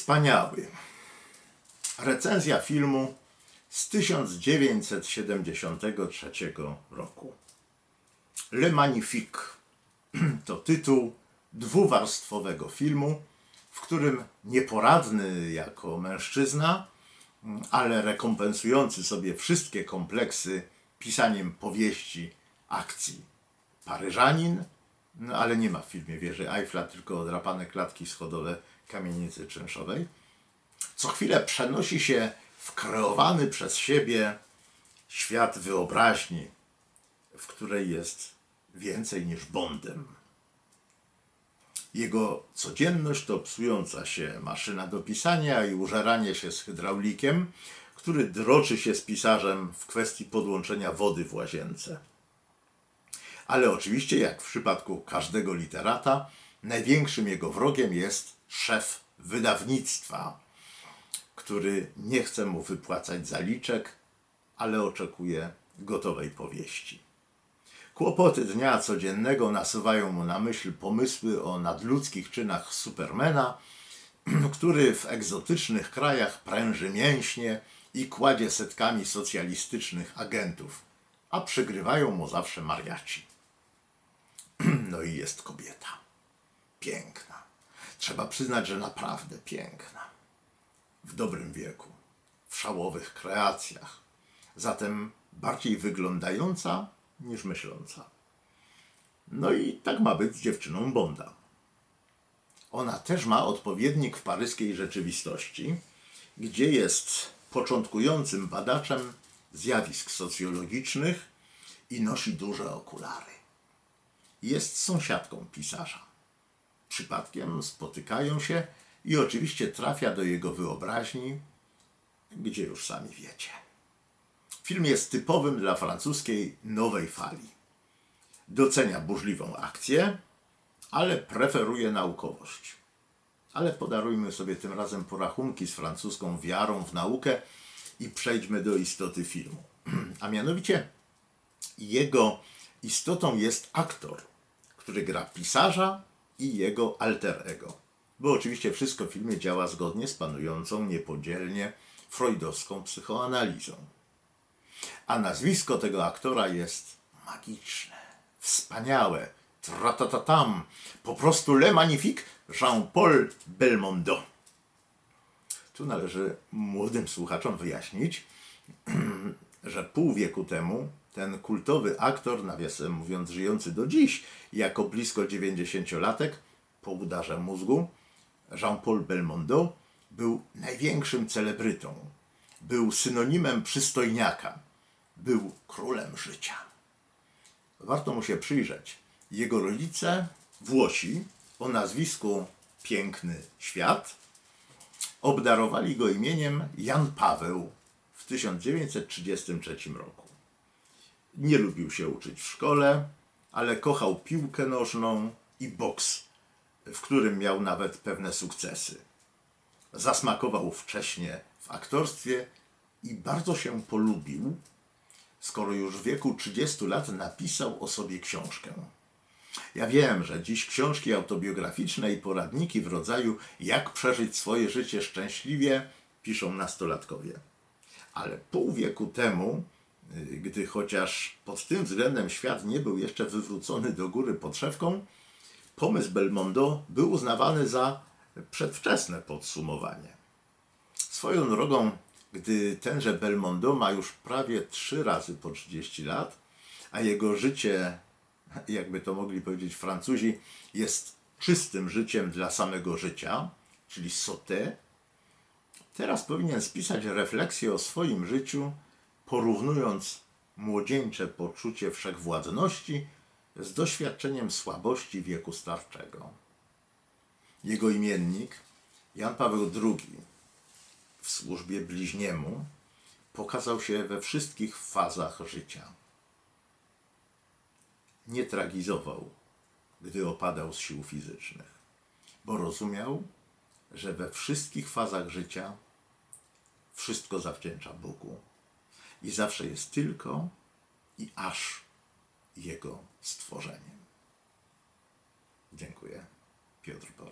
Wspaniały. Recenzja filmu z 1973 roku. Le Magnifique to tytuł dwuwarstwowego filmu, w którym nieporadny jako mężczyzna, ale rekompensujący sobie wszystkie kompleksy pisaniem powieści, akcji, Paryżanin, ale nie ma w filmie wieży Eiffla, tylko odrapane klatki schodowe kamienicy czynszowej, co chwilę przenosi się w kreowany przez siebie świat wyobraźni, w której jest więcej niż Bondem. Jego codzienność to psująca się maszyna do pisania i użeranie się z hydraulikiem, który droczy się z pisarzem w kwestii podłączenia wody w łazience. Ale oczywiście, jak w przypadku każdego literata, największym jego wrogiem jest szef wydawnictwa, który nie chce mu wypłacać zaliczek, ale oczekuje gotowej powieści. Kłopoty dnia codziennego nasuwają mu na myśl pomysły o nadludzkich czynach Supermana, który w egzotycznych krajach pręży mięśnie i kładzie setkami socjalistycznych agentów, a przygrywają mu zawsze mariaci. No i jest kobieta. Piękna. Trzeba przyznać, że naprawdę piękna. W dobrym wieku, w szałowych kreacjach, zatem bardziej wyglądająca niż myśląca. No i tak ma być z dziewczyną Bonda. Ona też ma odpowiednik w paryskiej rzeczywistości, gdzie jest początkującym badaczem zjawisk socjologicznych i nosi duże okulary. Jest sąsiadką pisarza. Przypadkiem spotykają się i oczywiście trafia do jego wyobraźni, gdzie już sami wiecie. Film jest typowym dla francuskiej nowej fali. Docenia burzliwą akcję, ale preferuje naukowość. Ale podarujmy sobie tym razem porachunki z francuską wiarą w naukę i przejdźmy do istoty filmu. A mianowicie jego istotą jest aktor, który gra pisarza i jego alter ego. Bo oczywiście wszystko w filmie działa zgodnie z panującą niepodzielnie freudowską psychoanalizą. A nazwisko tego aktora jest magiczne, wspaniałe, tratatatam, po prostu Le Magnifique Jean-Paul Belmondo. Tu należy młodym słuchaczom wyjaśnić, że pół wieku temu ten kultowy aktor, nawiasem mówiąc żyjący do dziś jako blisko 90-latek, po udarze mózgu, Jean-Paul Belmondo był największym celebrytą. Był synonimem przystojniaka. Był królem życia. Warto mu się przyjrzeć. Jego rodzice, Włosi, o nazwisku Piękny Świat, obdarowali go imieniem Jan Paweł w 1933 roku. Nie lubił się uczyć w szkole, ale kochał piłkę nożną i boks, w którym miał nawet pewne sukcesy. Zasmakował wcześnie w aktorstwie i bardzo się polubił, skoro już w wieku 30 lat napisał o sobie książkę. Ja wiem, że dziś książki autobiograficzne i poradniki w rodzaju jak przeżyć swoje życie szczęśliwie piszą nastolatkowie. Ale pół wieku temu, gdy chociaż pod tym względem świat nie był jeszcze wywrócony do góry podszewką, pomysł Belmondo był uznawany za przedwczesne podsumowanie. Swoją drogą, gdy tenże Belmondo ma już prawie 3 razy po 30 lat, a jego życie, jakby to mogli powiedzieć Francuzi, jest czystym życiem dla samego życia, czyli sauté, teraz powinien spisać refleksję o swoim życiu, porównując młodzieńcze poczucie wszechwładności z doświadczeniem słabości wieku starczego. Jego imiennik, Jan Paweł II, w służbie bliźniemu, pokazał się we wszystkich fazach życia. Nie tragizował, gdy opadał z sił fizycznych, bo rozumiał, że we wszystkich fazach życia wszystko zawdzięcza Bogu i zawsze jest tylko i aż Jego stworzeniem. Dziękuję. Piotr Borys.